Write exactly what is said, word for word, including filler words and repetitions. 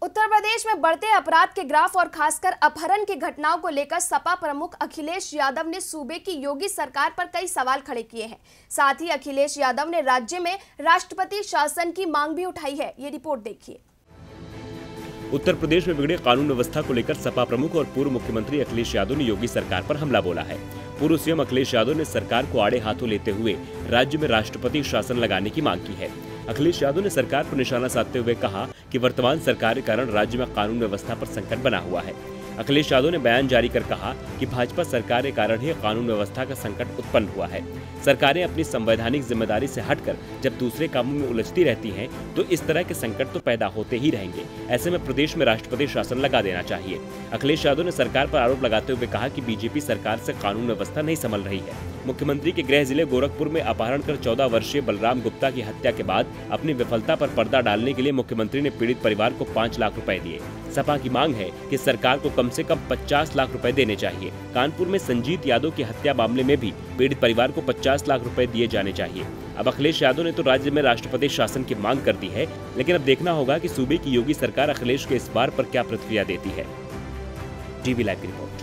उत्तर प्रदेश में बढ़ते अपराध के ग्राफ और खासकर अपहरण की घटनाओं को लेकर सपा प्रमुख अखिलेश यादव ने सूबे की योगी सरकार पर कई सवाल खड़े किए हैं। साथ ही अखिलेश यादव ने राज्य में राष्ट्रपति शासन की मांग भी उठाई है। ये रिपोर्ट देखिए। उत्तर प्रदेश में बिगड़े कानून व्यवस्था को लेकर सपा प्रमुख और पूर्व मुख्यमंत्री अखिलेश यादव ने योगी सरकार पर हमला बोला है। पूर्व सीएम अखिलेश यादव ने सरकार को आड़े हाथों लेते हुए राज्य में राष्ट्रपति शासन लगाने की मांग की है। अखिलेश यादव ने सरकार पर निशाना साधते हुए कहा कि वर्तमान सरकार के कारण राज्य में कानून व्यवस्था पर संकट बना हुआ है। अखिलेश यादव ने बयान जारी कर कहा कि भाजपा सरकार के कारण ही कानून व्यवस्था का संकट उत्पन्न हुआ है। सरकारें अपनी संवैधानिक जिम्मेदारी से हटकर जब दूसरे कामों में उलझती रहती हैं, तो इस तरह के संकट तो पैदा होते ही रहेंगे। ऐसे में प्रदेश में राष्ट्रपति शासन लगा देना चाहिए। अखिलेश यादव ने सरकार पर आरोप लगाते हुए कहा कि बीजेपी सरकार से कानून व्यवस्था नहीं संभल रही है। मुख्यमंत्री के गृह जिले गोरखपुर में अपहरण कर चौदह वर्षीय बलराम गुप्ता की हत्या के बाद अपनी विफलता पर पर्दा डालने के लिए मुख्यमंत्री ने पीड़ित परिवार को पाँच लाख रुपए दिए। सपा की मांग है कि सरकार को कम से कम पचास लाख रुपए देने चाहिए। कानपुर में संजीत यादव की हत्या मामले में भी पीड़ित परिवार को पचास लाख रुपए दिए जाने चाहिए। अब अखिलेश यादव ने तो राज्य में राष्ट्रपति शासन की मांग कर दी है, लेकिन अब देखना होगा कि सूबे की योगी सरकार अखिलेश के इस बार पर क्या प्रतिक्रिया देती है। टीवी लाइव की रिपोर्ट।